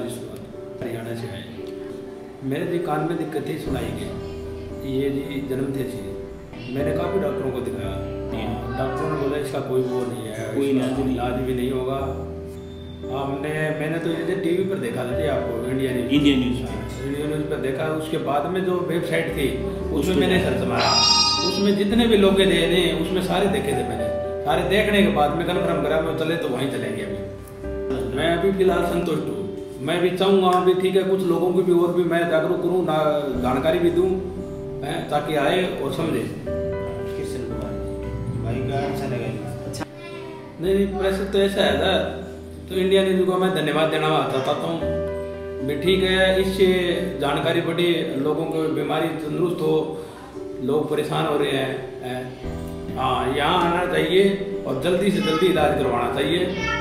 जी सुरत हरियाणा से आए। मेरे जी कान में दिक्कत थी, सुनाई गई, ये जी जन्म थे जी। मैंने काफ़ी डॉक्टरों को दिखाया, डॉक्टरों ने बोला इसका कोई वो नहीं है, कोई इलाज भी नहीं होगा। मैंने तो ये टीवी पर देखा था जी, आपको इंडिया न्यूज़ पर देखा। उसके बाद में जो वेबसाइट थी उसमें मैंने सर्च मारा, उसमें जितने भी लोग थे उसमें सारे देखे थे मैंने। सारे देखने के बाद में कन्फर्म करा मैं चले तो वहीं चलेंगे। अभी मैं अभी फिलहाल संतुष्ट हूँ। मैं भी चाहूँगा अभी ठीक है कुछ लोगों की भी और भी मैं जागरूक करूँ, जानकारी भी दूँ ताकि आए और समझे। किशन कुमार भाई का अच्छा लगा। अच्छा नहीं वैसे तो ऐसा है ना, तो इंडिया न्यूज़ को मैं धन्यवाद देना चाहता हूँ भी ठीक है, इससे जानकारी बढ़ी, लोगों को बीमारी तंदुरुस्त हो, लोग परेशान हो रहे हैं। हाँ यहाँ आना चाहिए और जल्दी से जल्दी इलाज करवाना चाहिए।